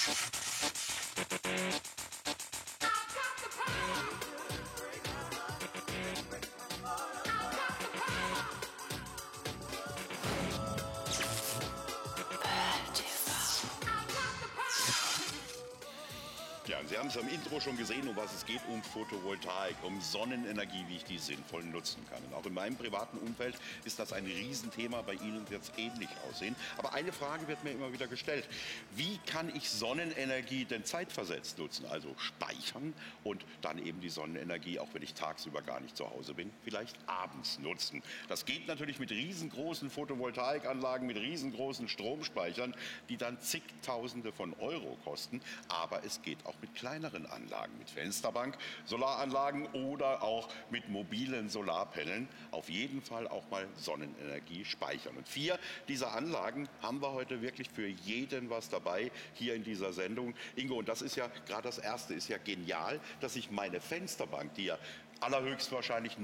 Ja, Sie haben es am Intro schon gesehen, um was es geht, um Photovoltaik, um Sonnenenergie, wie ich die sinnvoll nutzen kann. Und auch in meinem privaten Umfeld ist das ein Riesenthema, bei Ihnen wird es ähnlich aussehen. Aber eine Frage wird mir immer wieder gestellt: Wie kann ich Sonnenenergie denn zeitversetzt nutzen? Also speichern und dann eben die Sonnenenergie, auch wenn ich tagsüber gar nicht zu Hause bin, vielleicht abends nutzen. Das geht natürlich mit riesengroßen Photovoltaikanlagen, mit riesengroßen Stromspeichern, die dann zigtausende von Euro kosten. Aber es geht auch mit kleineren Anlagen, mit Fensterbank, Solaranlagen oder auch mit mobilen Solarpanelen. Auf jeden Fall auch mal Sonnenenergie speichern. Und 4 dieser Anlagen haben wir heute wirklich für jeden was dabei hier in dieser Sendung. Ingo, und das ist ja gerade das Erste, ist ja genial, dass ich meine Fensterbank, die ja allerhöchstwahrscheinlich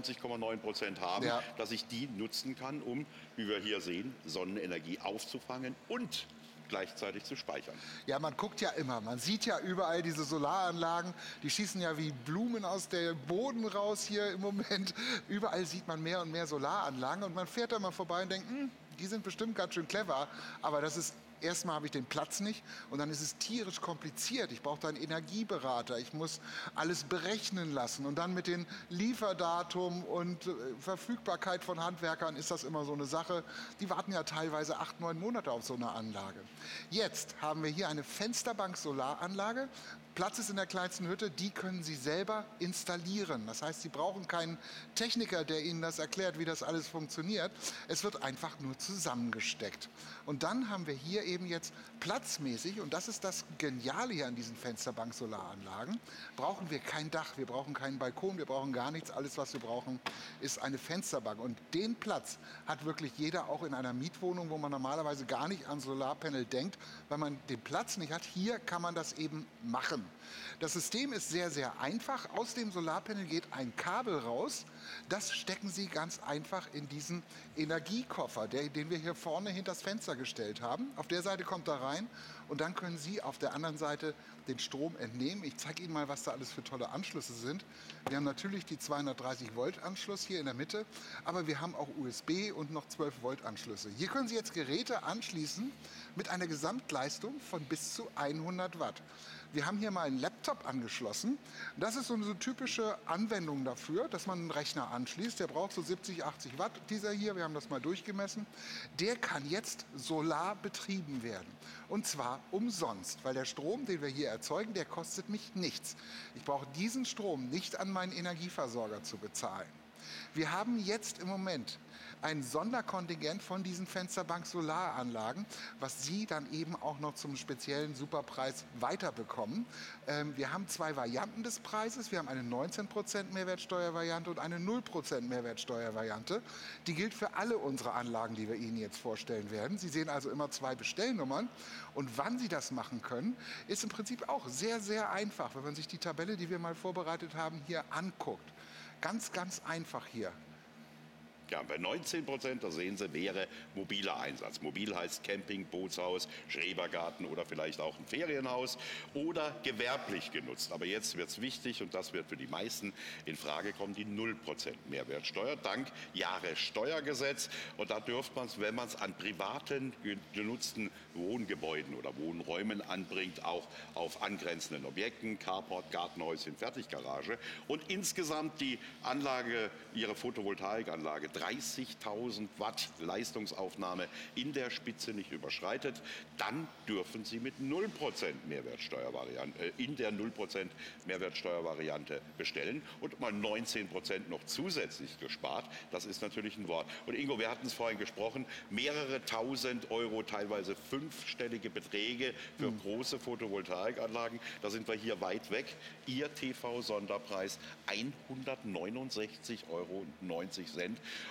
99,9% haben, Ja. dass ich die nutzen kann, um, wie wir hier sehen, Sonnenenergie aufzufangen und gleichzeitig zu speichern. Ja, man guckt ja immer, man sieht ja überall diese Solaranlagen, die schießen ja wie Blumen aus dem Boden raus hier im Moment. Überall sieht man mehr und mehr Solaranlagen und man fährt da mal vorbei und denkt, die sind bestimmt ganz schön clever, aber das ist... Erstmal habe ich den Platz nicht und dann ist es tierisch kompliziert. Ich brauche da einen Energieberater, ich muss alles berechnen lassen und dann mit den Lieferdatum und Verfügbarkeit von Handwerkern ist das immer so eine Sache. Die warten ja teilweise 8, 9 Monate auf so eine Anlage. Jetzt haben wir hier eine Fensterbank-Solaranlage. Platz ist in der kleinsten Hütte, die können Sie selber installieren. Das heißt, Sie brauchen keinen Techniker, der Ihnen das erklärt, wie das alles funktioniert. Es wird einfach nur zusammengesteckt. Und dann haben wir hier eben jetzt platzmäßig, und das ist das Geniale hier an diesen Fensterbank-Solaranlagen, brauchen wir kein Dach, wir brauchen keinen Balkon, wir brauchen gar nichts. Alles, was wir brauchen, ist eine Fensterbank. Und den Platz hat wirklich jeder auch in einer Mietwohnung, wo man normalerweise gar nicht an Solarpanel denkt, weil man den Platz nicht hat. Hier kann man das eben machen. Das System ist sehr, sehr einfach. Aus dem Solarpanel geht ein Kabel raus. Das stecken Sie ganz einfach in diesen Energiekoffer, den wir hier vorne hinter das Fenster gestellt haben. Auf der Seite kommt er rein und dann können Sie auf der anderen Seite den Strom entnehmen. Ich zeige Ihnen mal, was da alles für tolle Anschlüsse sind. Wir haben natürlich die 230 Volt Anschluss hier in der Mitte, aber wir haben auch USB und noch 12 Volt Anschlüsse. Hier können Sie jetzt Geräte anschließen mit einer Gesamtleistung von bis zu 100 Watt. Wir haben hier mal einen Laptop angeschlossen. Das ist so eine typische Anwendung dafür, dass man einen Rechner anschließt. Der braucht so 70, 80 Watt, dieser hier. Wir haben das mal durchgemessen. Der kann jetzt solar betrieben werden. Und zwar umsonst, weil der Strom, den wir hier erzeugen, der kostet mich nichts. Ich brauche diesen Strom nicht an meinen Energieversorger zu bezahlen. Wir haben jetzt im Moment ein Sonderkontingent von diesen Fensterbank-Solaranlagen, was Sie dann eben auch noch zum speziellen Superpreis weiterbekommen. Wir haben 2 Varianten des Preises. Wir haben eine 19% Mehrwertsteuervariante und eine 0% Mehrwertsteuervariante. Die gilt für alle unsere Anlagen, die wir Ihnen jetzt vorstellen werden. Sie sehen also immer 2 Bestellnummern. Und wann Sie das machen können, ist im Prinzip auch sehr, sehr einfach, wenn man sich die Tabelle, die wir mal vorbereitet haben, hier anguckt. Ganz, ganz einfach hier. Ja, bei 19%, da sehen Sie, wäre mobiler Einsatz. Mobil heißt Camping, Bootshaus, Schrebergarten oder vielleicht auch ein Ferienhaus oder gewerblich genutzt. Aber jetzt wird es wichtig und das wird für die meisten in Frage kommen, die 0% Mehrwertsteuer dank Jahressteuergesetz. Und da dürfte man es, wenn man es an privaten genutzten Wohngebäuden oder Wohnräumen anbringt, auch auf angrenzenden Objekten, Carport, Gartenhäuschen, Fertiggarage. Und insgesamt die Anlage, Ihre Photovoltaikanlage, 30.000 Watt Leistungsaufnahme in der Spitze nicht überschreitet, dann dürfen Sie mit 0% Mehrwertsteuervariante, in der 0% Mehrwertsteuervariante bestellen und mal 19% noch zusätzlich gespart. Das ist natürlich ein Wort. Und Ingo, wir hatten es vorhin gesprochen, mehrere tausend Euro, teilweise 5-stellige Beträge für große Photovoltaikanlagen. Da sind wir hier weit weg. Ihr TV-Sonderpreis 169,90 Euro.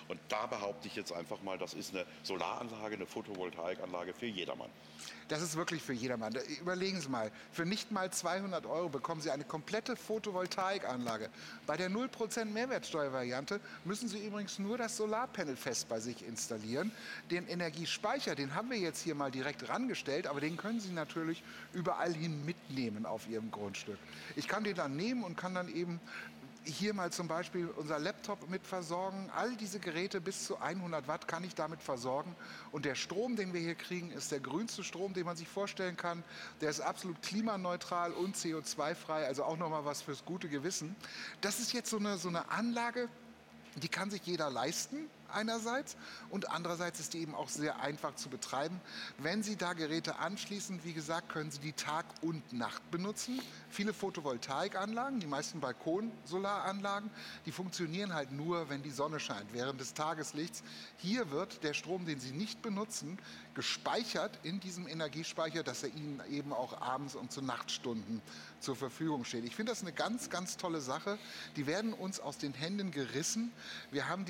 Und da behaupte ich jetzt einfach mal, das ist eine Solaranlage, eine Photovoltaikanlage für jedermann. Das ist wirklich für jedermann. Überlegen Sie mal, für nicht mal 200 Euro bekommen Sie eine komplette Photovoltaikanlage. Bei der 0% Mehrwertsteuervariante müssen Sie übrigens nur das Solarpanel fest bei sich installieren. Den Energiespeicher, den haben wir jetzt hier mal direkt rangestellt, aber den können Sie natürlich überall hin mitnehmen auf Ihrem Grundstück. Ich kann den dann nehmen und kann dann eben hier mal zum Beispiel unser Laptop mit versorgen. All diese Geräte bis zu 100 Watt kann ich damit versorgen. Und der Strom, den wir hier kriegen, ist der grünste Strom, den man sich vorstellen kann. Der ist absolut klimaneutral und CO2-frei, also auch nochmal was fürs gute Gewissen. Das ist jetzt so eine Anlage, die kann sich jeder leisten einerseits und andererseits ist die eben auch sehr einfach zu betreiben. Wenn Sie da Geräte anschließen, wie gesagt, können Sie die Tag und Nacht benutzen. Viele Photovoltaikanlagen, die meisten Balkonsolaranlagen, die funktionieren halt nur, wenn die Sonne scheint, während des Tageslichts. Hier wird der Strom, den Sie nicht benutzen, gespeichert in diesem Energiespeicher, dass er Ihnen eben auch abends und zu Nachtstunden zur Verfügung steht. Ich finde das eine ganz, ganz tolle Sache. Die werden uns aus den Händen gerissen. Wir haben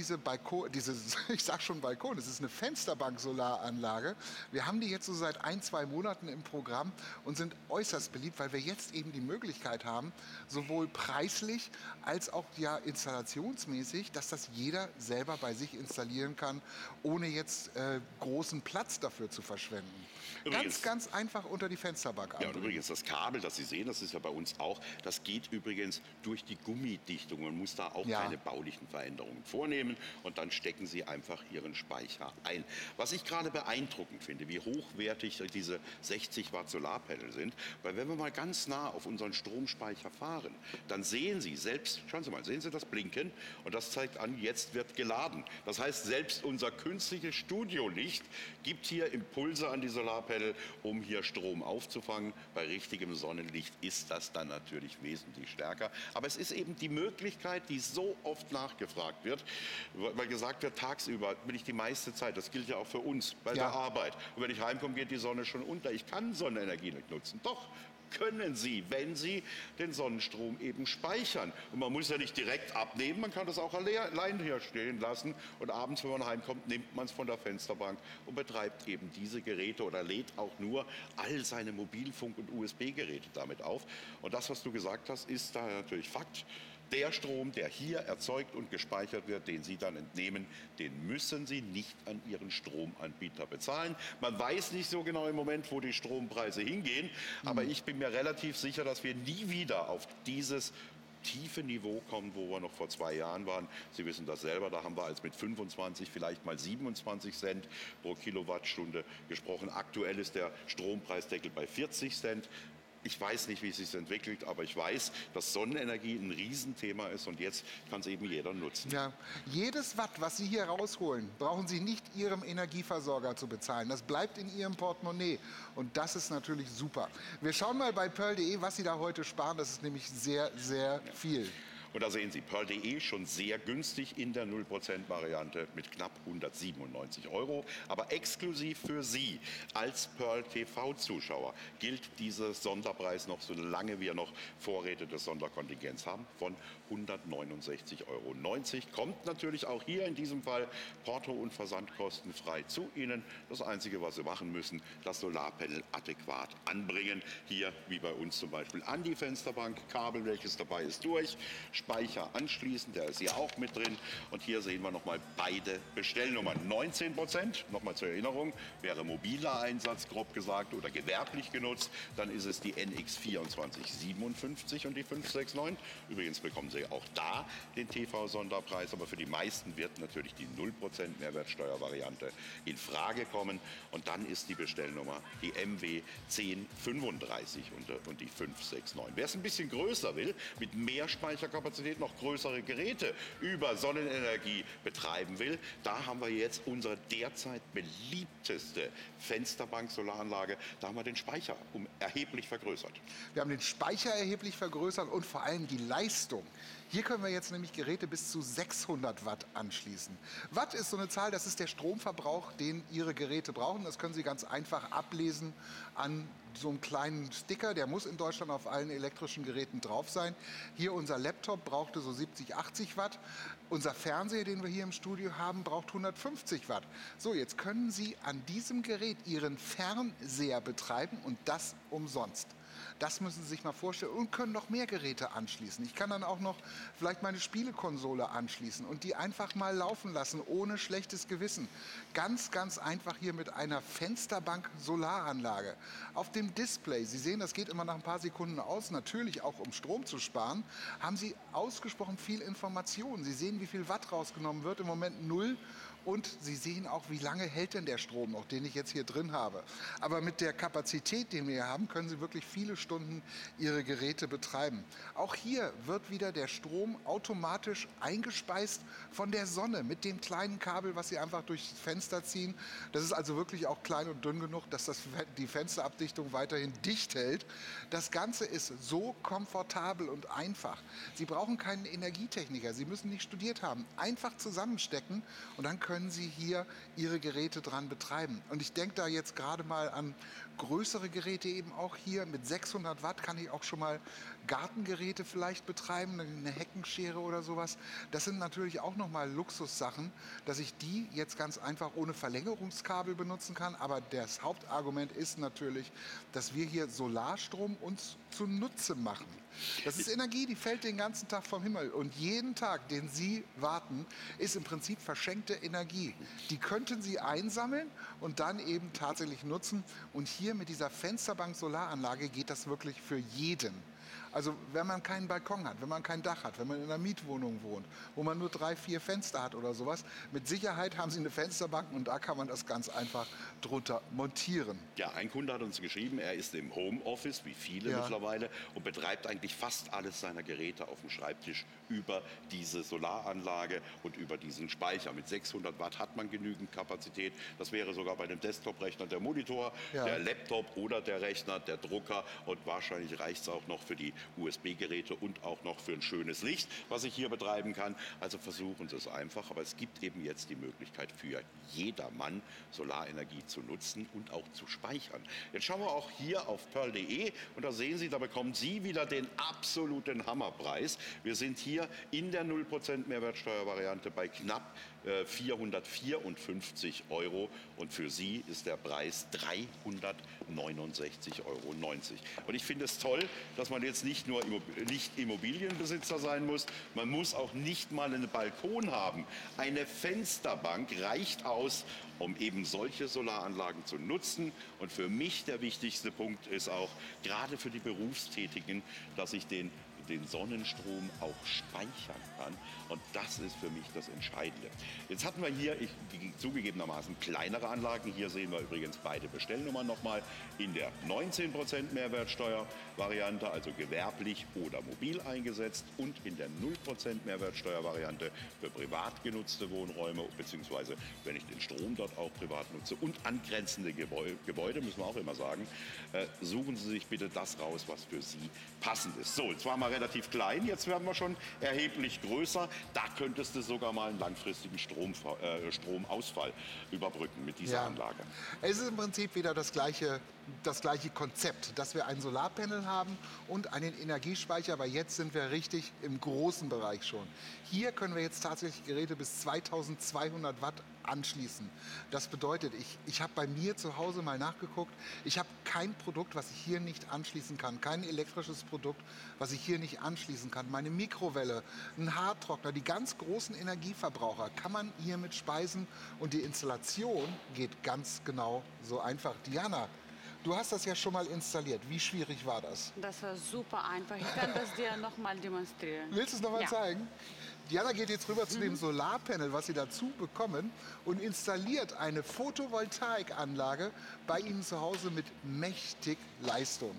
ich sag schon Balkon, das ist eine Fensterbank-Solaranlage. Wir haben die jetzt so seit 1, 2 Monaten im Programm und sind äußerst beliebt, weil wir jetzt eben die Möglichkeit haben, sowohl preislich als auch ja installationsmäßig, dass das jeder selber bei sich installieren kann, ohne jetzt großen Platz dafür zu verschwenden. Übrigens, Ganz einfach unter die Fensterbank ja, und anbringen. übrigens das Kabel, das Sie sehen, das ist ja bei uns auch, das geht übrigens durch die Gummidichtung. Man muss da auch Ja. keine baulichen Veränderungen vornehmen und dann stecken Sie einfach Ihren Speicher ein. Was ich gerade beeindruckend finde, wie hochwertig diese 60 Watt Solarpanel sind, weil wenn wir mal ganz nah auf unseren Stromspeicher fahren, dann sehen Sie selbst, schauen Sie mal, sehen Sie das Blinken und das zeigt an, jetzt wird geladen. Das heißt, selbst unser künstliches Studiolicht gibt hier Impulse an die Solarpanel, um hier Strom aufzufangen. Bei richtigem Sonnenlicht ist das dann natürlich wesentlich stärker. Aber es ist eben die Möglichkeit, die so oft nachgefragt wird, weil gesagt wird, tagsüber bin ich die meiste Zeit, das gilt ja auch für uns bei der Arbeit. Und wenn ich heimkomme, geht die Sonne schon unter. Ich kann Sonnenenergie nicht nutzen. Doch, können Sie, wenn Sie den Sonnenstrom eben speichern. Und man muss ja nicht direkt abnehmen, man kann das auch allein hier stehen lassen. Und abends, wenn man heimkommt, nimmt man es von der Fensterbank und betreibt eben diese Geräte oder lädt auch nur all seine Mobilfunk- und USB-Geräte damit auf. Und das, was du gesagt hast, ist daher natürlich Fakt. Der Strom, der hier erzeugt und gespeichert wird, den Sie dann entnehmen, den müssen Sie nicht an Ihren Stromanbieter bezahlen. Man weiß nicht so genau im Moment, wo die Strompreise hingehen, aber ich bin mir relativ sicher, dass wir nie wieder auf dieses tiefe Niveau kommen, wo wir noch vor 2 Jahren waren. Sie wissen das selber, da haben wir als mit 25, vielleicht mal 27 Cent pro Kilowattstunde gesprochen. Aktuell ist der Strompreisdeckel bei 40 Cent. Ich weiß nicht, wie es sich entwickelt, aber ich weiß, dass Sonnenenergie ein Riesenthema ist und jetzt kann es eben jeder nutzen. Ja, jedes Watt, was Sie hier rausholen, brauchen Sie nicht Ihrem Energieversorger zu bezahlen. Das bleibt in Ihrem Portemonnaie und das ist natürlich super. Wir schauen mal bei pearl.de, was Sie da heute sparen. Das ist nämlich sehr, sehr viel. Und da sehen Sie, pearl.de schon sehr günstig in der 0%-Variante mit knapp 197 €. Aber exklusiv für Sie als Pearl TV-Zuschauer gilt dieser Sonderpreis noch, solange wir noch Vorräte des Sonderkontingents haben, von 169,90 €. Kommt natürlich auch hier in diesem Fall Porto- und Versandkostenfrei zu Ihnen. Das Einzige, was Sie machen müssen, das Solarpanel adäquat anbringen. Hier, wie bei uns zum Beispiel, an die Fensterbank, Kabel, welches dabei ist, durch. Speicher anschließen, der ist hier auch mit drin. Und hier sehen wir nochmal beide Bestellnummern. 19%, nochmal zur Erinnerung, wäre mobiler Einsatz, grob gesagt, oder gewerblich genutzt. Dann ist es die NX 2457 und die 569. Übrigens bekommen Sie auch da den TV-Sonderpreis, aber für die meisten wird natürlich die 0% Mehrwertsteuervariante in Frage kommen. Und dann ist die Bestellnummer die MW 1035 und die 569. Wer es ein bisschen größer will, mit mehr Speicherkapazität, noch größere Geräte über Sonnenenergie betreiben will, da haben wir jetzt unsere derzeit beliebteste Fensterbank-Solaranlage. Da haben wir den Speicher erheblich vergrößert. Wir haben den Speicher erheblich vergrößert und vor allem die Leistung. Hier können wir jetzt nämlich Geräte bis zu 600 Watt anschließen. Watt ist so eine Zahl, das ist der Stromverbrauch, den Ihre Geräte brauchen. Das können Sie ganz einfach ablesen an so einen kleinen Sticker, der muss in Deutschland auf allen elektrischen Geräten drauf sein. Hier unser Laptop brauchte so 70, 80 Watt. Unser Fernseher, den wir hier im Studio haben, braucht 150 Watt. So, jetzt können Sie an diesem Gerät Ihren Fernseher betreiben und das umsonst. Das müssen Sie sich mal vorstellen und können noch mehr Geräte anschließen. Ich kann dann auch noch vielleicht meine Spielekonsole anschließen und die einfach mal laufen lassen, ohne schlechtes Gewissen. Ganz, ganz einfach hier mit einer Fensterbank-Solaranlage. Auf dem Display, Sie sehen, das geht immer nach ein paar Sekunden aus, natürlich auch um Strom zu sparen, haben Sie ausgesprochen viel Information. Sie sehen, wie viel Watt rausgenommen wird, im Moment 0. Und Sie sehen auch, wie lange hält denn der Strom noch, den ich jetzt hier drin habe. Aber mit der Kapazität, die wir hier haben, können Sie wirklich viele Stunden Ihre Geräte betreiben. Auch hier wird wieder der Strom automatisch eingespeist von der Sonne mit dem kleinen Kabel, was Sie einfach durchs Fenster ziehen. Das ist also wirklich auch klein und dünn genug, dass das die Fensterabdichtung weiterhin dicht hält. Das Ganze ist so komfortabel und einfach. Sie brauchen keinen Energietechniker, Sie müssen nicht studiert haben. Einfach zusammenstecken und dann können Sie hier Ihre Geräte dran betreiben. Und ich denke da jetzt gerade mal an größere Geräte eben auch hier. Mit 600 Watt kann ich auch schon mal Gartengeräte vielleicht betreiben, eine Heckenschere oder sowas. Das sind natürlich auch nochmal Luxussachen, dass ich die jetzt ganz einfach ohne Verlängerungskabel benutzen kann. Aber das Hauptargument ist natürlich, dass wir hier Solarstrom uns zunutze machen. Das ist Energie, die fällt den ganzen Tag vom Himmel. Und jeden Tag, den Sie warten, ist im Prinzip verschenkte Energie. Die könnten Sie einsammeln und dann eben tatsächlich nutzen. Und hier mit dieser Fensterbank-Solaranlage geht das wirklich für jeden. Also wenn man keinen Balkon hat, wenn man kein Dach hat, wenn man in einer Mietwohnung wohnt, wo man nur 3, 4 Fenster hat oder sowas, mit Sicherheit haben Sie eine Fensterbank und da kann man das ganz einfach drunter montieren. Ja, ein Kunde hat uns geschrieben, er ist im Homeoffice, wie viele mittlerweile, und betreibt eigentlich fast alles seiner Geräte auf dem Schreibtisch über diese Solaranlage und über diesen Speicher. Mit 600 Watt hat man genügend Kapazität. Das wäre sogar bei einem Desktop-Rechner der Monitor, der Laptop oder der Rechner, der Drucker, und wahrscheinlich reicht es auch noch für die USB-Geräte und auch noch für ein schönes Licht, was ich hier betreiben kann. Also versuchen Sie es einfach, aber es gibt eben jetzt die Möglichkeit für jedermann Solarenergie zu nutzen und auch zu speichern. Jetzt schauen wir auch hier auf pearl.de und da sehen Sie, da bekommen Sie wieder den absoluten Hammerpreis. Wir sind hier in der 0% Mehrwertsteuervariante bei knapp 454 € und für Sie ist der Preis 369,90 €. Und ich finde es toll, dass man jetzt nicht nur nicht Immobilienbesitzer sein muss, man muss auch nicht mal einen Balkon haben. Eine Fensterbank reicht aus, um eben solche Solaranlagen zu nutzen. Und für mich der wichtigste Punkt ist auch, gerade für die Berufstätigen, dass ich den Sonnenstrom auch speichern kann. Und das ist für mich das Entscheidende. Jetzt hatten wir hier zugegebenermaßen kleinere Anlagen. Hier sehen wir übrigens beide Bestellnummern nochmal in der 19% Mehrwertsteuervariante, also gewerblich oder mobil eingesetzt, und in der 0% Mehrwertsteuervariante für privat genutzte Wohnräume, beziehungsweise wenn ich den Strom dort auch privat nutze und angrenzende Gebäude, müssen wir auch immer sagen, suchen Sie sich bitte das raus, was für Sie passend ist. So, jetzt waren wir relativ klein, jetzt werden wir schon erheblich größer. Da könntest du sogar mal einen langfristigen Stromausfall überbrücken mit dieser Anlage. Es ist im Prinzip wieder das gleiche Konzept, dass wir ein Solarpanel haben und einen Energiespeicher, aber jetzt sind wir richtig im großen Bereich schon. Hier können wir jetzt tatsächlich Geräte bis 2200 Watt anschließen. Das bedeutet, ich habe bei mir zu Hause mal nachgeguckt, ich habe kein Produkt, was ich hier nicht anschließen kann, kein elektrisches Produkt, was ich hier nicht anschließen kann. Meine Mikrowelle, ein Haartrockner, die ganz großen Energieverbraucher kann man hiermit speisen und die Installation geht ganz genau so einfach. Diana, du hast das ja schon mal installiert. Wie schwierig war das? Das war super einfach. Ich kann das dir noch mal demonstrieren. Willst du es noch mal zeigen? Diana geht jetzt rüber zu dem Solarpanel, was Sie dazu bekommen, und installiert eine Photovoltaikanlage bei Ihnen zu Hause mit mächtig Leistung.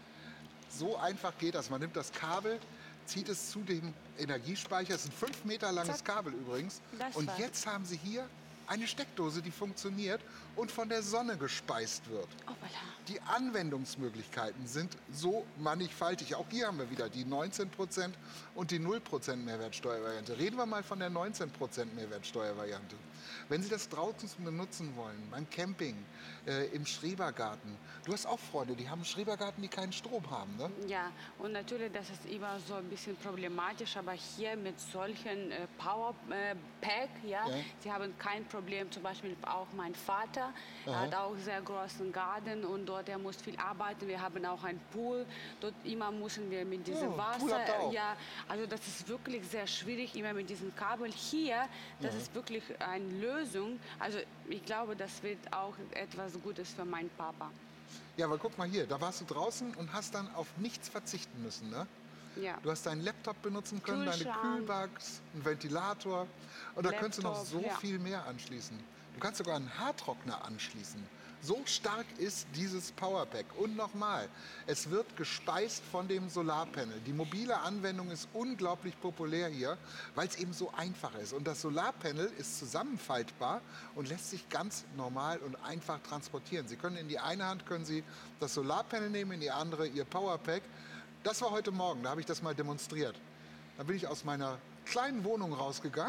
So einfach geht das. Man nimmt das Kabel, zieht es zu dem Energiespeicher. Es ist ein 5 Meter langes Kabel übrigens. Und jetzt haben Sie hier eine Steckdose, die funktioniert und von der Sonne gespeist wird. Oh, voilà. Die Anwendungsmöglichkeiten sind so mannigfaltig. Auch hier haben wir wieder die 19% und die 0% Mehrwertsteuervariante. Reden wir mal von der 19% Mehrwertsteuervariante. Wenn Sie das draußen benutzen wollen, beim Camping, im Schrebergarten. Du hast auch Freunde, die haben einen Schrebergarten, die keinen Strom haben, ne? Ja, und natürlich, das ist immer so ein bisschen problematisch, aber hier mit solchen Powerpack, ja, Ja. sie haben kein Problem. Zum Beispiel auch mein Vater, er Aha. hat auch sehr großen Garten und dort er muss viel arbeiten. Wir haben auch einen Pool, dort immer müssen wir mit diesem Oh, Pool habt ihr Wasser, auch? ja, also das ist wirklich sehr schwierig, immer mit diesem Kabel. Hier, das ist wirklich eine Lösung. Also ich glaube, das wird auch etwas Gutes für meinen Papa. Ja, aber guck mal hier, da warst du draußen und hast dann auf nichts verzichten müssen, ne? Ja. Du hast deinen Laptop benutzen können, deine Kühlschrank. Kühlbox, einen Ventilator und da könntest du noch Laptop, so ja. viel mehr anschließen. Du kannst sogar einen Haartrockner anschließen. So stark ist dieses Powerpack. Und nochmal, es wird gespeist von dem Solarpanel. Die mobile Anwendung ist unglaublich populär hier, weil es eben so einfach ist. Und das Solarpanel ist zusammenfaltbar und lässt sich ganz normal und einfach transportieren. Sie können in die eine Hand können Sie das Solarpanel nehmen, in die andere Ihr Powerpack. Das war heute Morgen, da habe ich das mal demonstriert. Da bin ich aus meiner kleinen Wohnung rausgegangen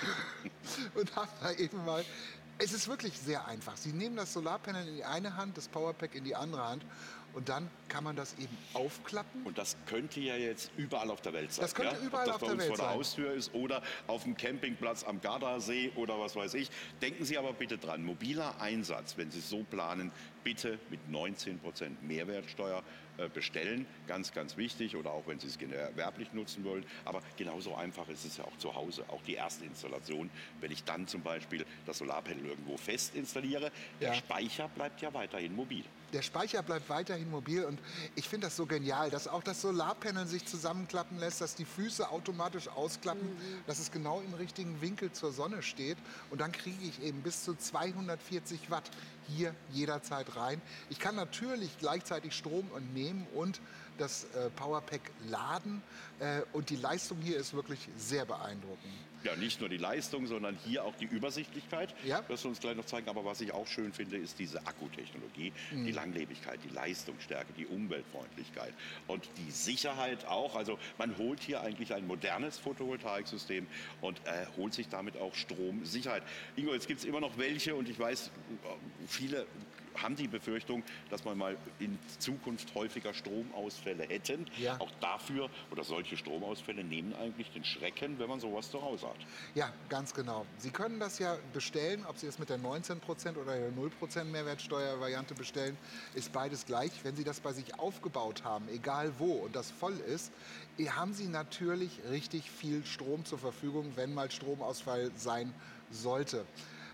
und habe da eben mal. Es ist wirklich sehr einfach. Sie nehmen das Solarpanel in die eine Hand, das Powerpack in die andere Hand und dann kann man das eben aufklappen. Und das könnte ja jetzt überall auf der Welt sein. Das könnte ja? überall Ob auf das der bei uns Welt vor der sein. Haustür ist oder auf dem Campingplatz am Gardasee oder was weiß ich. Denken Sie aber bitte dran, mobiler Einsatz, wenn Sie es so planen, bitte mit 19% Mehrwertsteuer bestellen. Ganz, ganz wichtig. Oder auch wenn Sie es gewerblich nutzen wollen. Aber genauso einfach ist es ja auch zu Hause. Auch die erste Installation, wenn ich dann zum Beispiel das Solarpanel irgendwo fest installiere, der Ja. Speicher bleibt ja weiterhin mobil. Der Speicher bleibt weiterhin mobil und ich finde das so genial, dass auch das Solarpanel sich zusammenklappen lässt, dass die Füße automatisch ausklappen, dass es genau im richtigen Winkel zur Sonne steht und dann kriege ich eben bis zu 240 Watt hier jederzeit rein. Ich kann natürlich gleichzeitig Strom entnehmen und das Powerpack laden und die Leistung hier ist wirklich sehr beeindruckend. Ja, nicht nur die Leistung, sondern hier auch die Übersichtlichkeit. Ja. Das wir uns gleich noch zeigen. Aber was ich auch schön finde, ist diese Akkutechnologie, die Langlebigkeit, die Leistungsstärke, die Umweltfreundlichkeit und die Sicherheit auch. Also man holt hier eigentlich ein modernes Photovoltaiksystem und holt sich damit auch Stromsicherheit. Ingo, jetzt gibt es immer noch welche und ich weiß, viele haben die Befürchtung, dass man mal in Zukunft häufiger Stromausfälle hätten. Ja. Auch dafür oder solche Stromausfälle nehmen eigentlich den Schrecken, wenn man sowas zu Hause hat. Ja, ganz genau. Sie können das ja bestellen, ob Sie es mit der 19% oder der 0% Mehrwertsteuervariante bestellen, ist beides gleich. Wenn Sie das bei sich aufgebaut haben, egal wo, und das voll ist, haben Sie natürlich richtig viel Strom zur Verfügung, wenn mal Stromausfall sein sollte.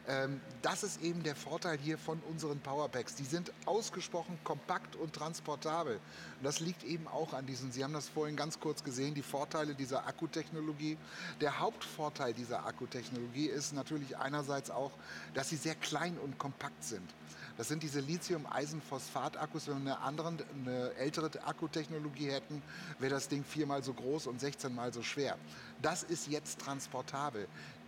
Das ist eben der Vorteil hier von unseren Powerpacks. Die sind ausgesprochen kompakt und transportabel. Und das liegt eben auch an diesen, Sie haben das vorhin ganz kurz gesehen, die Vorteile dieser Akkutechnologie. Der Hauptvorteil dieser Akkutechnologie ist natürlich einerseits auch, dass sie sehr klein und kompakt sind. Das sind diese Lithium-Eisenphosphat-Akkus. Wenn wir eine ältere Akkutechnologie hätten, wäre das Ding 4-mal so groß und 16-mal so schwer. Das ist jetzt transportabel.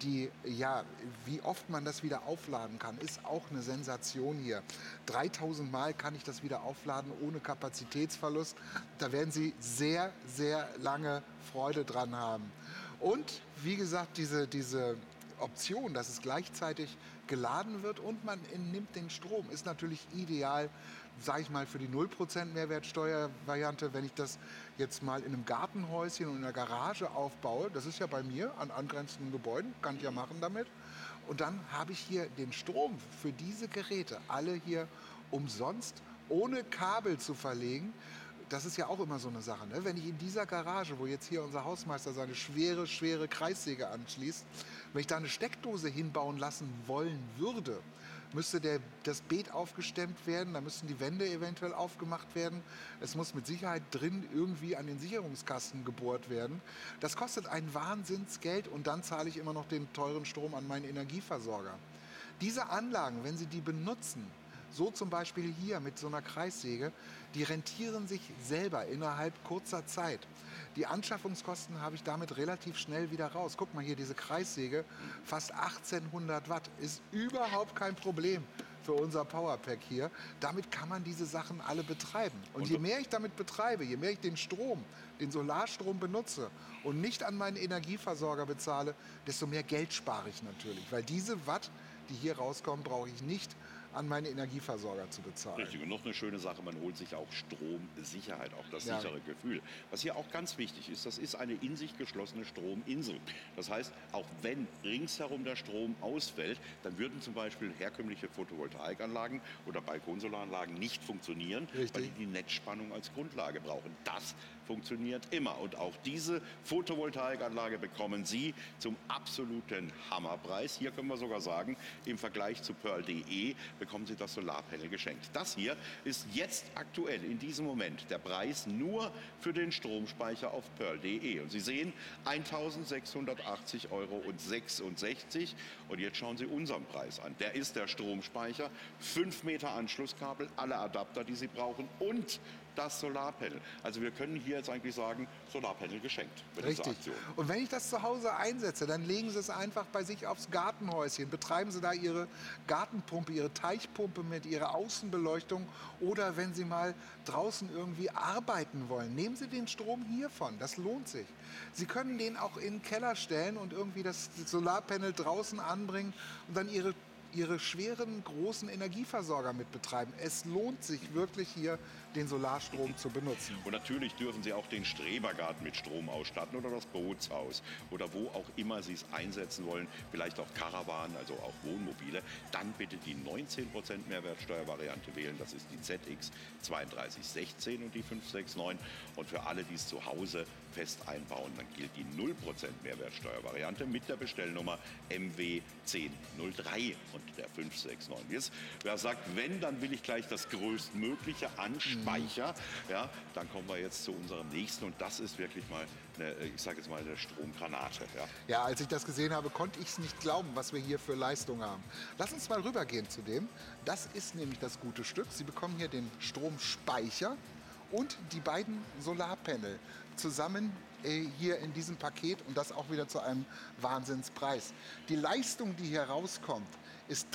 Wie oft man das wieder aufladen kann, ist auch eine Sensation hier. 3000 Mal kann ich das wieder aufladen ohne Kapazitätsverlust. Da werden Sie sehr, sehr lange Freude dran haben. Und wie gesagt, diese Option, dass es gleichzeitig geladen wird und man entnimmt den Strom, ist natürlich ideal, sage ich mal, für die 0% Mehrwertsteuervariante. Wenn ich das jetzt mal in einem Gartenhäuschen und in einer Garage aufbaue, das ist ja bei mir an angrenzenden Gebäuden, kann ich ja machen damit. Und dann habe ich hier den Strom für diese Geräte, alle hier umsonst, ohne Kabel zu verlegen. Das ist ja auch immer so eine Sache, ne? Wenn ich in dieser Garage, wo jetzt hier unser Hausmeister seine schwere, schwere Kreissäge anschließt, wenn ich da eine Steckdose hinbauen lassen wollen würde, müsste das Beet aufgestemmt werden, da müssten die Wände eventuell aufgemacht werden. Es muss mit Sicherheit drin irgendwie an den Sicherungskasten gebohrt werden. Das kostet ein Wahnsinnsgeld und dann zahle ich immer noch den teuren Strom an meinen Energieversorger. Diese Anlagen, wenn Sie die benutzen, so zum Beispiel hier mit so einer Kreissäge, die rentieren sich selber innerhalb kurzer Zeit. Die Anschaffungskosten habe ich damit relativ schnell wieder raus. Guck mal hier, diese Kreissäge, fast 1800 Watt, ist überhaupt kein Problem für unser Powerpack hier. Damit kann man diese Sachen alle betreiben. Und je mehr ich damit betreibe, je mehr ich den Strom, den Solarstrom benutze und nicht an meinen Energieversorger bezahle, desto mehr Geld spare ich natürlich. Weil diese Watt, die hier rauskommen, brauche ich nicht an meine Energieversorger zu bezahlen. Richtig, und noch eine schöne Sache, man holt sich auch Stromsicherheit, auch das Ja. sichere Gefühl. Was hier auch ganz wichtig ist, das ist eine in sich geschlossene Strominsel. Das heißt, auch wenn ringsherum der Strom ausfällt, dann würden zum Beispiel herkömmliche Photovoltaikanlagen oder Balkonsolaranlagen nicht funktionieren, Richtig. weil die die Netzspannung als Grundlage brauchen. Das funktioniert immer. Und auch diese Photovoltaikanlage bekommen Sie zum absoluten Hammerpreis. Hier können wir sogar sagen, im Vergleich zu Pearl.de bekommen Sie das Solarpanel geschenkt. Das hier ist jetzt aktuell in diesem Moment der Preis nur für den Stromspeicher auf Pearl.de. Und Sie sehen 1.680,66 Euro. Und jetzt schauen Sie unseren Preis an. Der ist der Stromspeicher, 5 Meter Anschlusskabel, alle Adapter, die Sie brauchen und das Solarpanel. Also wir können hier jetzt eigentlich sagen, Solarpanel geschenkt mit dieser Richtig. Aktion. Und wenn ich das zu Hause einsetze, dann legen Sie es einfach bei sich aufs Gartenhäuschen. Betreiben Sie da Ihre Gartenpumpe, Ihre Teichpumpe mit, Ihre Außenbeleuchtung. Oder wenn Sie mal draußen irgendwie arbeiten wollen, nehmen Sie den Strom hiervon. Das lohnt sich. Sie können den auch in den Keller stellen und irgendwie das Solarpanel draußen anbringen und dann Ihre schweren, großen Energieversorger mit betreiben. Es lohnt sich wirklich hier, den Solarstrom zu benutzen. Und natürlich dürfen Sie auch den Strebergarten mit Strom ausstatten oder das Bootshaus oder wo auch immer Sie es einsetzen wollen, vielleicht auch Karawanen, also auch Wohnmobile. Dann bitte die 19% Mehrwertsteuervariante wählen. Das ist die ZX 3216 und die 569. Und für alle, die es zu Hause fest einbauen, dann gilt die 0% Mehrwertsteuervariante mit der Bestellnummer MW 1003 und der 569. Jetzt, wer sagt, wenn, dann will ich gleich das größtmögliche an Speicher, ja, dann kommen wir jetzt zu unserem nächsten und das ist wirklich mal eine, ich sage jetzt mal eine Stromgranate. Ja. Ja, als ich das gesehen habe, konnte ich es nicht glauben, was wir hier für Leistung haben. Lass uns mal rübergehen zu dem. Das ist nämlich das gute Stück. Sie bekommen hier den Stromspeicher und die beiden Solarpanel zusammen hier in diesem Paket und das auch wieder zu einem Wahnsinnspreis. Die Leistung, die hier rauskommt, ist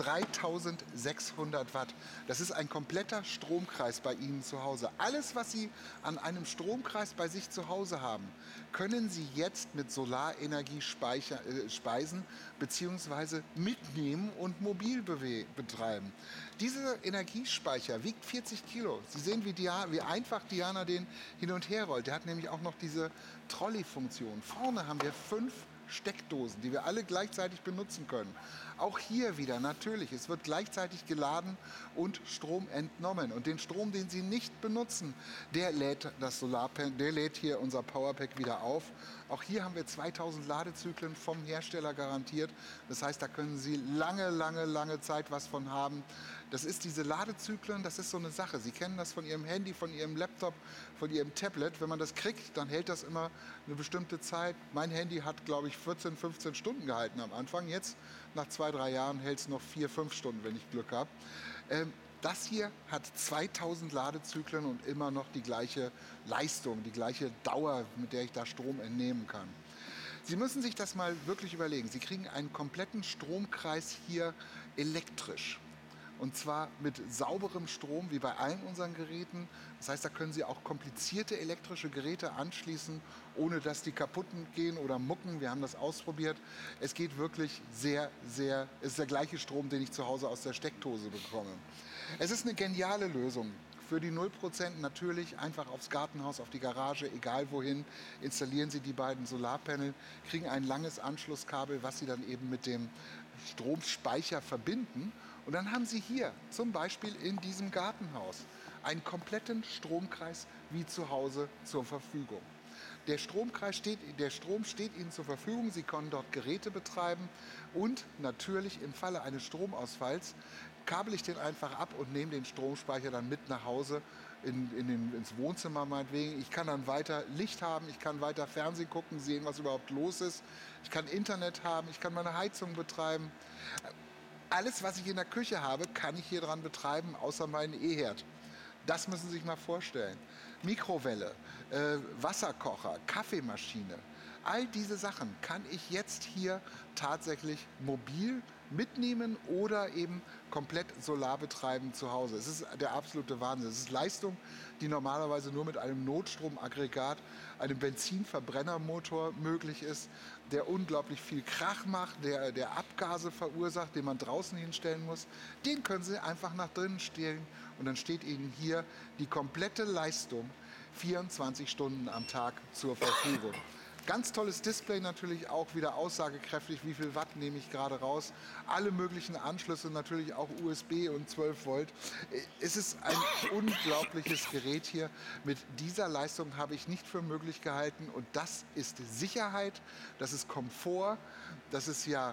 3600 Watt. Das ist ein kompletter Stromkreis bei Ihnen zu Hause. Alles, was Sie an einem Stromkreis bei sich zu Hause haben, können Sie jetzt mit Solarenergie speisen bzw. mitnehmen und mobil betreiben. Dieser Energiespeicher wiegt 40 Kilo. Sie sehen, wie einfach Diana den hin und her rollt. Der hat nämlich auch noch diese Trolley-Funktion. Vorne haben wir 5 Steckdosen, die wir alle gleichzeitig benutzen können. Auch hier wieder natürlich, es wird gleichzeitig geladen und Strom entnommen. Und den Strom, den Sie nicht benutzen, der lädt das Solarpanel, der lädt hier unser Powerpack wieder auf. Auch hier haben wir 2000 Ladezyklen vom Hersteller garantiert. Das heißt, da können Sie lange Zeit was von haben. Das ist diese Ladezyklen, das ist so eine Sache. Sie kennen das von Ihrem Handy, von Ihrem Laptop, von Ihrem Tablet. Wenn man das kriegt, dann hält das immer eine bestimmte Zeit. Mein Handy hat, glaube ich, 14, 15 Stunden gehalten am Anfang. Jetzt, nach 2, 3 Jahren, hält es noch 4, 5 Stunden, wenn ich Glück habe. Das hier hat 2000 Ladezyklen und immer noch die gleiche Leistung, die gleiche Dauer, mit der ich da Strom entnehmen kann. Sie müssen sich das mal wirklich überlegen. Sie kriegen einen kompletten Stromkreis hier elektrisch. Und zwar mit sauberem Strom, wie bei allen unseren Geräten. Das heißt, da können Sie auch komplizierte elektrische Geräte anschließen, ohne dass die kaputt gehen oder mucken. Wir haben das ausprobiert. Es geht wirklich es ist der gleiche Strom, den ich zu Hause aus der Steckdose bekomme. Es ist eine geniale Lösung. Für die 0% natürlich einfach aufs Gartenhaus, auf die Garage, egal wohin, installieren Sie die beiden Solarpanel, kriegen ein langes Anschlusskabel, was Sie dann eben mit dem Stromspeicher verbinden. Und dann haben Sie hier zum Beispiel in diesem Gartenhaus einen kompletten Stromkreis wie zu Hause zur Verfügung. Der Strom steht Ihnen zur Verfügung, Sie können dort Geräte betreiben und natürlich im Falle eines Stromausfalls kabel ich den einfach ab und nehme den Stromspeicher dann mit nach Hause ins Wohnzimmer meinetwegen. Ich kann dann weiter Licht haben, ich kann weiter Fernsehen gucken, sehen, was überhaupt los ist. Ich kann Internet haben, ich kann meine Heizung betreiben. Alles, was ich in der Küche habe, kann ich hier dran betreiben, außer meinen E-Herd. Das müssen Sie sich mal vorstellen. Mikrowelle, Wasserkocher, Kaffeemaschine. All diese Sachen kann ich jetzt hier tatsächlich mobil mitnehmen oder eben komplett Solar betreiben zu Hause. Es ist der absolute Wahnsinn. Es ist Leistung, die normalerweise nur mit einem Notstromaggregat, einem Benzinverbrennermotor möglich ist, der unglaublich viel Krach macht, der Abgase verursacht, den man draußen hinstellen muss. Den können Sie einfach nach drinnen stellen und dann steht Ihnen hier die komplette Leistung 24 Stunden am Tag zur Verfügung. Ganz tolles Display natürlich auch, wieder aussagekräftig, wie viel Watt nehme ich gerade raus. Alle möglichen Anschlüsse, natürlich auch USB und 12 Volt. Es ist ein unglaubliches Gerät hier. Mit dieser Leistung habe ich nicht für möglich gehalten. Und das ist Sicherheit, das ist Komfort, das ist ja...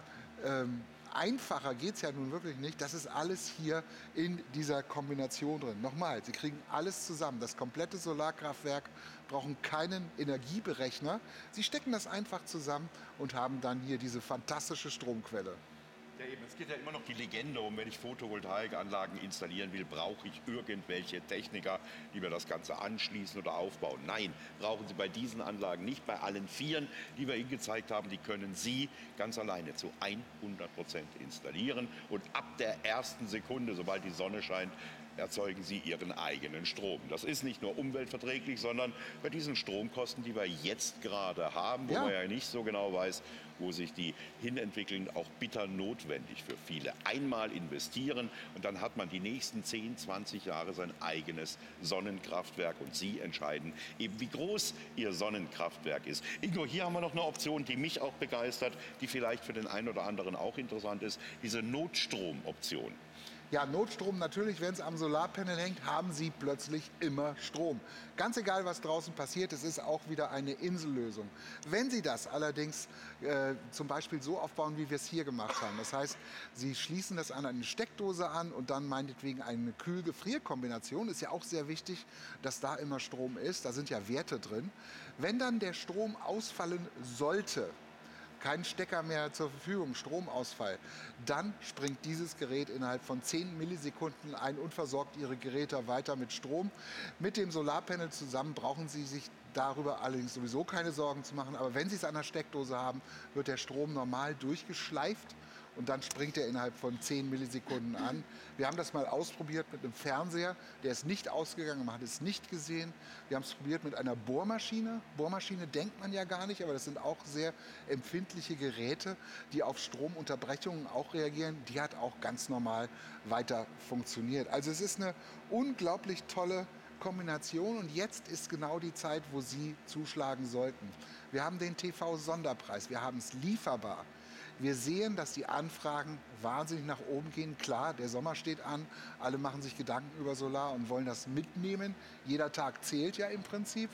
einfacher geht es ja nun wirklich nicht. Das ist alles hier in dieser Kombination drin. Nochmal, Sie kriegen alles zusammen. Das komplette Solarkraftwerk brauchen keinen Energieberechner. Sie stecken das einfach zusammen und haben dann hier diese fantastische Stromquelle. Ja, eben. Es geht ja immer noch die Legende um, wenn ich Photovoltaikanlagen installieren will, brauche ich irgendwelche Techniker, die mir das Ganze anschließen oder aufbauen. Nein, brauchen Sie bei diesen Anlagen nicht. Bei allen vieren, die wir Ihnen gezeigt haben, die können Sie ganz alleine zu 100% installieren. Und ab der ersten Sekunde, sobald die Sonne scheint, erzeugen Sie Ihren eigenen Strom. Das ist nicht nur umweltverträglich, sondern bei diesen Stromkosten, die wir jetzt gerade haben, wo man ja nicht so genau weiß, wo sich die hinentwickeln, auch bitter notwendig für viele. Einmal investieren und dann hat man die nächsten 10, 20 Jahre sein eigenes Sonnenkraftwerk und Sie entscheiden eben, wie groß Ihr Sonnenkraftwerk ist. Ingo, hier haben wir noch eine Option, die mich auch begeistert, die vielleicht für den einen oder anderen auch interessant ist, diese Notstromoption. Ja, Notstrom natürlich, wenn es am Solarpanel hängt, haben Sie plötzlich immer Strom. Ganz egal, was draußen passiert, es ist auch wieder eine Insellösung. Wenn Sie das allerdings zum Beispiel so aufbauen, wie wir es hier gemacht haben, das heißt, Sie schließen das an eine Steckdose an und dann meinetwegen eine Kühl-Gefrier-Kombination, ist ja auch sehr wichtig, dass da immer Strom ist, da sind ja Werte drin. Wenn dann der Strom ausfallen sollte, kein Stecker mehr zur Verfügung, Stromausfall, dann springt dieses Gerät innerhalb von 10 Millisekunden ein und versorgt Ihre Geräte weiter mit Strom. Mit dem Solarpanel zusammen brauchen Sie sich darüber allerdings sowieso keine Sorgen zu machen. Aber wenn Sie es an der Steckdose haben, wird der Strom normal durchgeschleift und dann springt er innerhalb von 10 Millisekunden an. Wir haben das mal ausprobiert mit einem Fernseher, der ist nicht ausgegangen, man hat es nicht gesehen. Wir haben es probiert mit einer Bohrmaschine. Bohrmaschine denkt man ja gar nicht, aber das sind auch sehr empfindliche Geräte, die auf Stromunterbrechungen auch reagieren. Die hat auch ganz normal weiter funktioniert. Also es ist eine unglaublich tolle Kombination und jetzt ist genau die Zeit, wo Sie zuschlagen sollten. Wir haben den TV-Sonderpreis, wir haben es lieferbar. Wir sehen, dass die Anfragen wahnsinnig nach oben gehen. Klar, der Sommer steht an, alle machen sich Gedanken über Solar und wollen das mitnehmen. Jeder Tag zählt ja im Prinzip.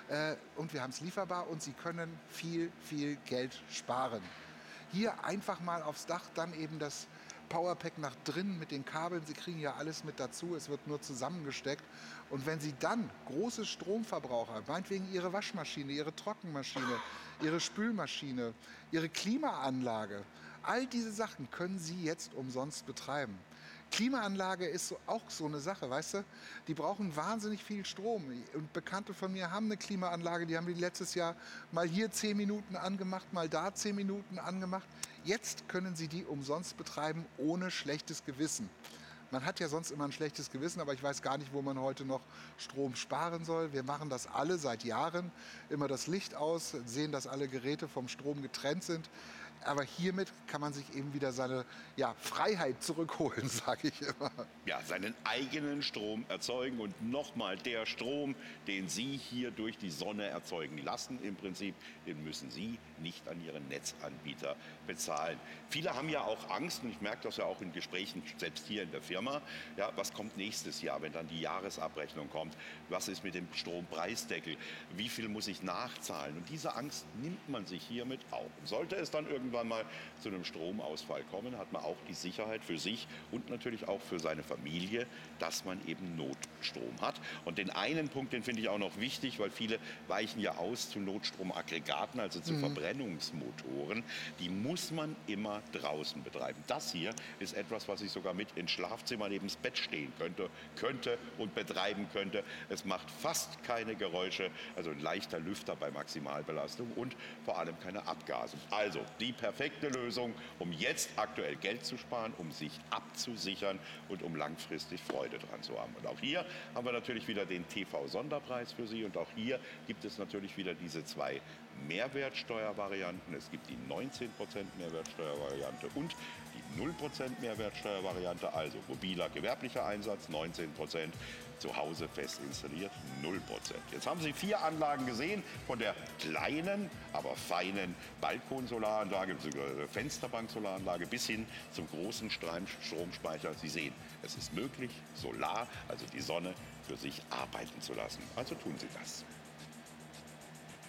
Und wir haben es lieferbar und Sie können viel, viel Geld sparen. Hier einfach mal aufs Dach, dann eben das Powerpack nach drinnen mit den Kabeln. Sie kriegen ja alles mit dazu, es wird nur zusammengesteckt. Und wenn Sie dann große Stromverbraucher, meinetwegen Ihre Waschmaschine, Ihre Trockenmaschine, Ihre Spülmaschine, Ihre Klimaanlage, all diese Sachen können Sie jetzt umsonst betreiben. Klimaanlage ist auch so eine Sache, weißt du? Die brauchen wahnsinnig viel Strom. Und Bekannte von mir haben eine Klimaanlage, die haben die letztes Jahr mal hier 10 Minuten angemacht, mal da 10 Minuten angemacht. Jetzt können Sie die umsonst betreiben, ohne schlechtes Gewissen. Man hat ja sonst immer ein schlechtes Gewissen, aber ich weiß gar nicht, wo man heute noch Strom sparen soll. Wir machen das alle seit Jahren, immer das Licht aus, sehen, dass alle Geräte vom Strom getrennt sind. Aber hiermit kann man sich eben wieder seine Freiheit zurückholen, sage ich immer. Ja, seinen eigenen Strom erzeugen und nochmal der Strom, den Sie hier durch die Sonne erzeugen lassen, im Prinzip, den müssen Sie nicht an Ihren Netzanbieter bezahlen. Viele haben ja auch Angst, und ich merke das ja auch in Gesprächen, selbst hier in der Firma, ja, was kommt nächstes Jahr, wenn dann die Jahresabrechnung kommt? Was ist mit dem Strompreisdeckel? Wie viel muss ich nachzahlen? Und diese Angst nimmt man sich hiermit auf. Sollte es dann irgendwann mal zu einem Stromausfall kommen, hat man auch die Sicherheit für sich und natürlich auch für seine Familie, dass man eben Notstrom hat. Und den einen Punkt, den finde ich auch noch wichtig, weil viele weichen ja aus zu Notstromaggregaten, also zu Verbrennungsmotoren. Die muss man immer draußen betreiben. Das hier ist etwas, was ich sogar mit ins Schlafzimmer neben das Bett stehen könnte und betreiben könnte. Es macht fast keine Geräusche, also ein leichter Lüfter bei Maximalbelastung und vor allem keine Abgase. Also die perfekte Lösung, um jetzt aktuell Geld zu sparen, um sich abzusichern und um langfristig Freude dran zu haben. Und auch hier haben wir natürlich wieder den TV-Sonderpreis für Sie. Und auch hier gibt es natürlich wieder diese zwei Mehrwertsteuervarianten. Es gibt die 19% Mehrwertsteuervariante und die 0% Mehrwertsteuervariante, also mobiler gewerblicher Einsatz 19%, zu Hause fest installiert 0%. Jetzt haben Sie 4 Anlagen gesehen, von der kleinen, aber feinen Balkonsolaranlage bzw. Fensterbanksolaranlage bis hin zum großen Stromspeicher. Sie sehen, es ist möglich, Solar, also die Sonne, für sich arbeiten zu lassen. Also tun Sie das.